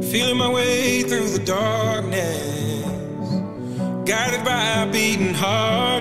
Feeling my way through the darkness, guided by a beating heart.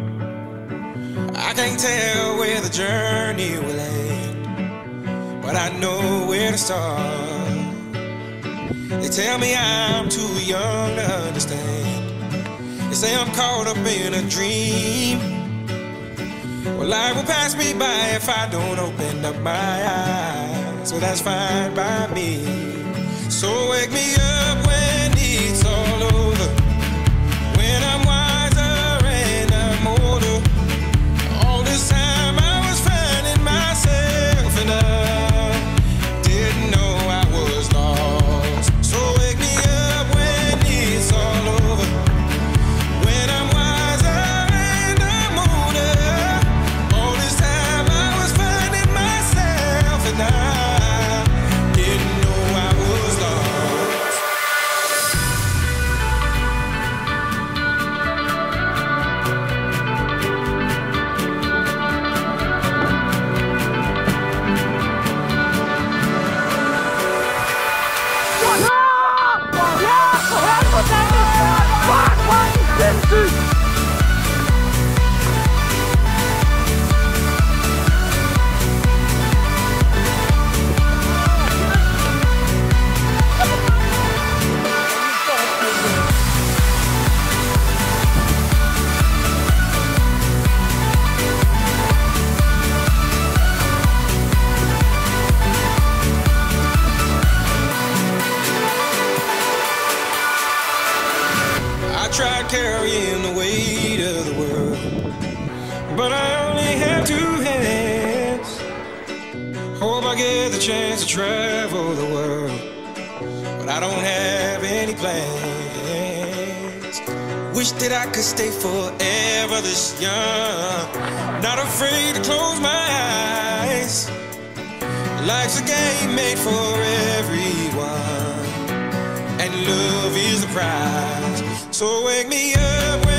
I can't tell where the journey will end, but I know where to start. They tell me I'm too young to understand. They say I'm caught up in a dream. Well, life will pass me by if I don't open up my eyes. So that's fine by me. So wake me up when it's all over, when I'm wiser and I'm older. All this time I was finding myself and I didn't know I was lost. So wake me up when it's all over, when I'm wiser and I'm older. All this time I was finding myself and I didn't know I was lost. I tried carrying the weight of the world, but I only have two hands. Hope I get the chance to travel the world, but I don't have any plans. Wish that I could stay forever this young, not afraid to close my eyes. Life's a game made for everyone, and love is the prize. So wake me up